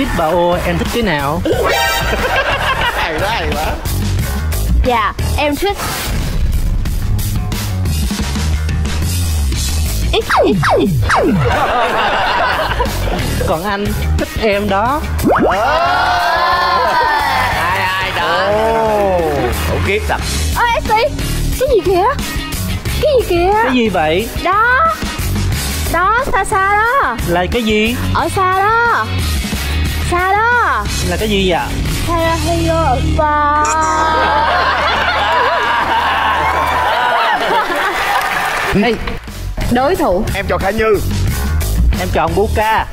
tiếp bà ô, em thích cái nào? Hay quá, hay quá. Dạ, em thích Còn anh thích em đó. Ai đó. Khủng khiếp thật. Ơ ST, cái gì kìa? Cái gì kìa? Cái gì vậy? Đó. Đó, xa xa đó. Là cái gì? Ở xa đó. Xa đó. Là cái gì vậy? Hello oppa. Hey, Đối thủ. Em chọn Khả Như. em chọn Buka.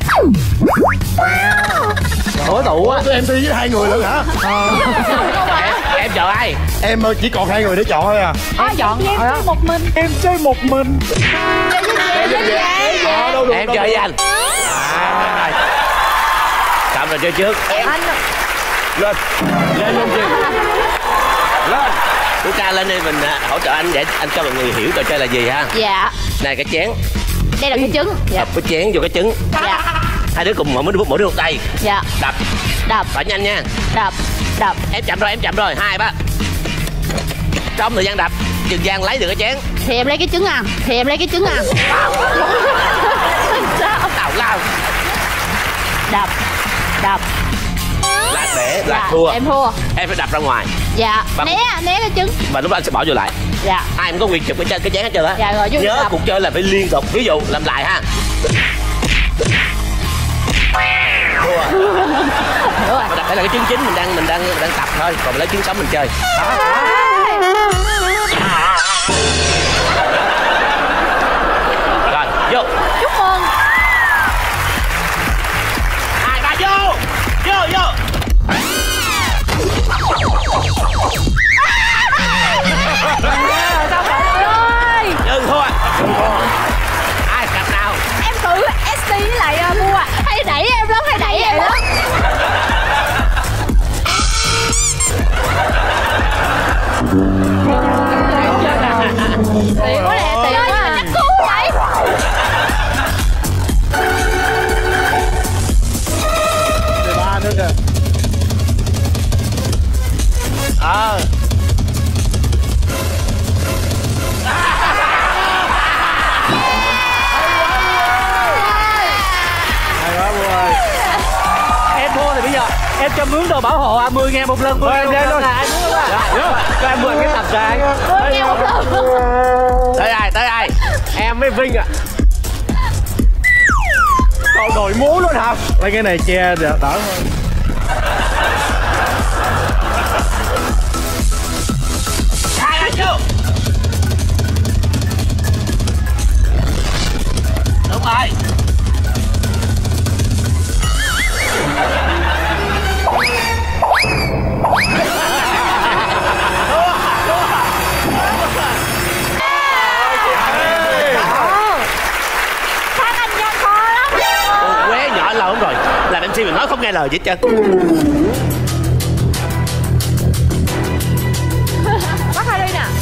Đối thủ á. Em đi với hai người nữa hả? Em chọn ai? Em chỉ còn hai người để chọn thôi à. Em chọn em chơi một mình. Em chơi một mình. Em chơi với anh. Cầm rồi chơi trước. Anh Lên. Lên luôn chị. Lên. Tú ca lên đi, mình hỗ trợ anh để anh cho mọi người hiểu trò chơi là gì ha. dạ. Này cái chén. Đây là cái trứng. Dạ. Đập cái chén vô cái trứng. Dạ. Hai đứa cùng mỗi đứa một tay. Dạ. Đập. Đập. Phải nhanh nha. Đập. Đập. Em chậm rồi, 2, 3. Trong thời gian đập, Trường Giang lấy được cái chén. Thì em lấy cái trứng ăn. Thì em lấy cái trứng ăn. Sao? Tào lao. Đập. Đập. Là để là Dạ, thua. em thua. Em phải đập ra ngoài. Dạ. Bằng- Né cái trứng. Và lúc đó anh sẽ bỏ vô lại. Dạ. Ai cũng có quyền chụp cái chén hết trơn á. Dạ rồi, vô Nhớ đập. cuộc chơi là phải liên tục. Ví dụ làm lại ha. Đúng rồi. Mà đập phải là cái trứng chính mình đang tập thôi, còn lấy trứng sống mình chơi. Đó. Rồi, vô. Chúc mừng. 2, 3 vô. Vô. Ơi. Dừng thua. Ai cặp nào? Em tự ST với lại mua hay đẩy em lắm, hay đẩy em lắm. Tiền quá nè, tiền quá à. Cứu vậy. Để ba nữa kìa. Hay quá Bua ơi. Em thua thì bây giờ em cho mướn đồ bảo hộ 10.000 một lần. 10.000 một lần là ai muốn không ạ? Cho em mượn cái tập ra. 10.000 một lần. Tới ai? Em với Vinh ạ. Còn đội múa luôn hả? Lấy cái này che đỡ hơn. Ai vô? Đúng rồi. Thằng anh gian khó lắm. Quế nhỏ lâu lắm rồi. Làm MC mình nói không nghe lời gì hết trơn. Bắt Harry nè.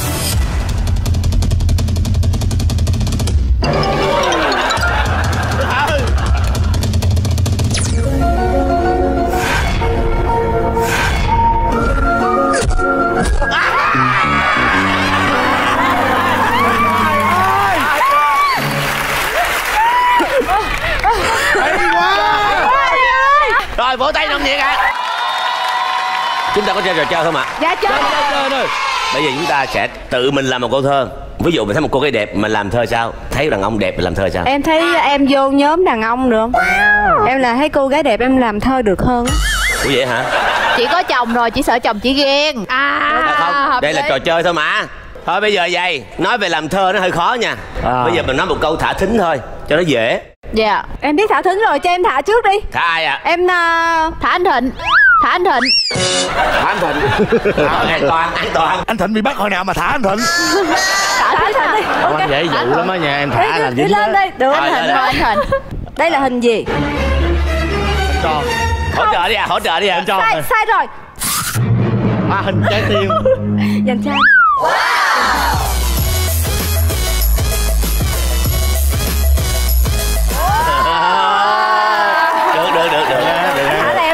Rồi vỗ tay nồng nhiệt ạ. Chúng ta có chơi trò chơi không ạ? Dạ chơi. Bây giờ chúng ta sẽ tự mình làm một câu thơ. Ví dụ mình thấy một cô gái đẹp mình làm thơ sao? Thấy đàn ông đẹp mình làm thơ sao? Em thấy em vô nhóm đàn ông được. Em là thấy cô gái đẹp em làm thơ được hơn. Ủa vậy hả? Chị có chồng rồi, chị sợ chồng chị ghen. Không, hợp đây là lý. trò chơi thôi mà. Thôi bây giờ vậy, nói về làm thơ nó hơi khó nha. Bây giờ mình nói một câu thả thính thôi, cho nó dễ. Dạ. Em biết thả thính rồi, cho em thả trước đi. Thả ai ạ? Em Thả anh Thịnh. Thả anh Thịnh. Thả anh Thịnh. An toàn. Anh Thịnh bị bắt hồi nào mà thả anh Thịnh? thả Thịnh đi. Ok. Anh dễ dụ lắm á nhà em thả là Đi dính lên đó. đi. Được Rồi, anh Thịnh. lên. Rồi anh Thịnh. Đây là hình gì? Tròn. Hỗ trợ đi ạ, hỗ trợ đi ạ. Tròn. Sai rồi. Hình trái tim. Dành trai. Được. Thả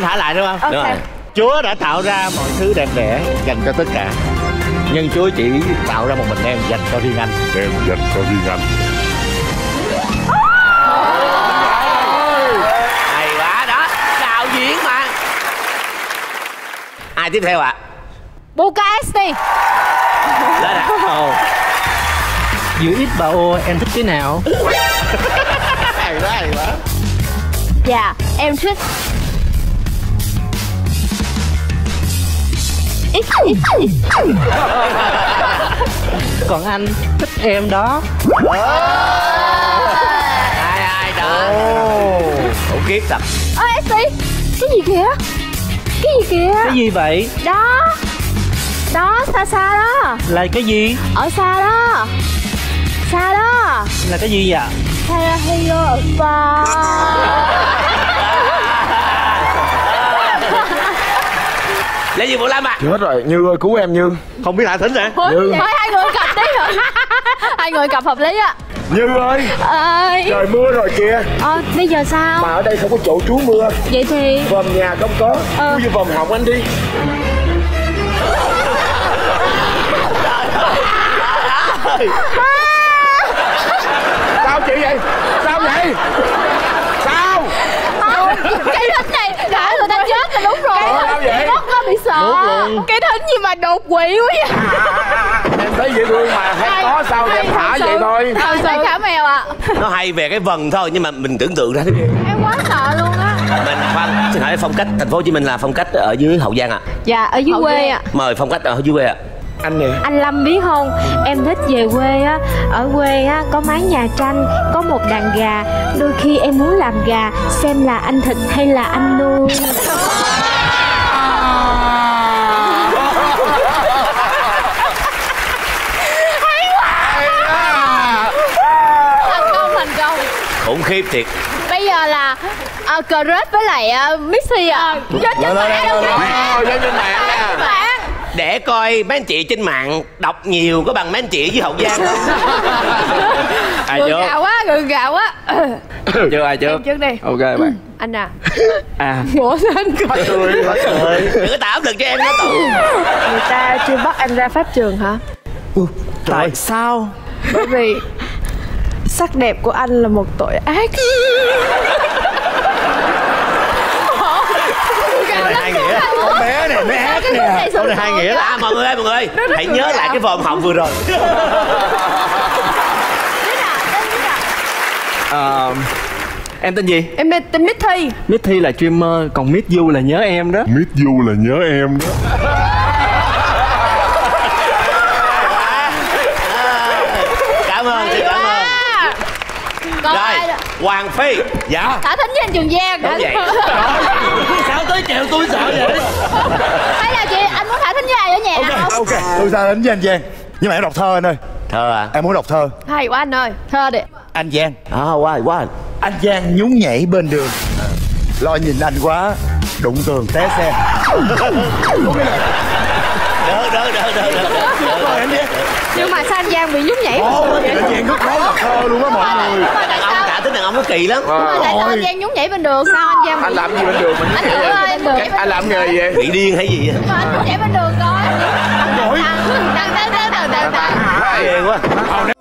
anh thả lại đúng không? Ok. Đúng rồi. Chúa đã tạo ra mọi thứ đẹp đẽ dành cho tất cả, nhưng Chúa chỉ tạo ra một mình em dành cho riêng anh. Em dành cho riêng anh. Hay quá đó, đạo diễn mà. Ai tiếp theo ạ? Bucas đi. Lên ạ. Giữa X và O em thích cái nào? Hay quá, hay quá. Dạ em thích Còn anh thích em đó. Ai đó. Khủng khiếp thật. ơ ST, cái gì kìa, cái gì kìa, Cái gì vậy? đó đó, xa xa đó, Là cái gì? ở xa đó, xa đó, Là cái gì vậy? hello oppa. Là gì Vũ Lâm à? Chết rồi, Như ơi cứu em Như. Không biết Hạ Thính hả? Như. Thôi hai người cặp đi rồi. Hai người cặp hợp lý á. Như ơi, ơi trời mưa rồi kìa. bây giờ sao? Mà ở đây không có chỗ trú mưa. Vậy thì Vòm nhà không có. Chui vô vòm họng anh đi. Sao chị vậy? Sao vậy? Sao? cái thính này đã người ta chết rồi, đúng rồi. Sao vậy? Mất nó bị sợ. Cái thính gì mà đột quỵ quá vậy. Em thấy dễ thương mà hay có sao thì em thả vậy thôi. Thật sự thả mèo ạ. Nó hay về cái vần thôi, nhưng mà mình tưởng tượng ra thế kia. Em quá sợ luôn á. Mình khoan, xin hỏi phong cách thành phố Hồ Chí Minh là phong cách ở dưới Hậu Giang ạ. Dạ ở dưới quê ạ. Mời phong cách ở dưới quê ạ. Anh nè. Anh Lâm biết không, em thích về quê á. Ở quê á có mái nhà tranh, có một đàn gà. Đôi khi em muốn làm gà, xem là anh thịt hay là anh nuôi. Thành công. Khủng khiếp thiệt. Bây giờ là Crush với lại Missy ạ. Chết chết mẹ luôn á. Lên trên mạng nha. Bạn. Để coi mấy anh chị trên mạng đọc nhiều có bằng mấy anh chị dưới Hậu Giang không? Ai Gượng chưa? gạo quá, gượng gạo quá. Chưa ai chưa? Em trước đi. Ok bạn. Anh à. À. Ủa sao anh cười? Đừng có tạo áp lực cho em đó tự. Người ta chưa bắt em ra pháp trường hả? Tại sao? Bởi vì sắc đẹp của anh là một tội ác. Câu này hai nghĩa. Con bé này nó ác nè. Câu này hai nghĩa. À mọi người hãy nhớ lại cái vòm họng vừa rồi. Em tên gì? Em tên Mithy. Mithy là streamer, còn Miss Du là nhớ em đó. Miss Du là nhớ em đó. Cảm ơn, xin cảm ơn. Còn Rồi, ai? Hoàng Phi. Dạ. Thả Thính với anh Trường Giang. Đúng vậy. Sao tới chèo tôi sợ vậy? Hay là chị anh muốn thả Thính với ai ở nhà không? Ok, tôi ra đến với anh Giang. Nhưng mà em đọc thơ anh ơi. Thơ à? Em muốn đọc thơ. Hay quá anh ơi. Thơ đi. Anh Giang. Quá. Anh Giang nhún nhảy bên đường. Lo nhìn anh quá, đụng tường té xe. Đỡ. Nhưng mà sao anh Giang bị nhún nhảy? Anh Giang rất khó đọc thơ luôn á mọi người. Đàn ông cả tính đàn ông nó kỳ lắm. Tại sao anh Giang nhún nhảy bên đường? Sao anh Giang? Anh làm gì bên đường mà nhún Anh nhảy thử vậy? ơi, anh thử. Anh làm nghề gì vậy? Bị điên hay gì vậy? Anh nhún nhảy bên đường coi. Nổi. Đằng. Ghê quá.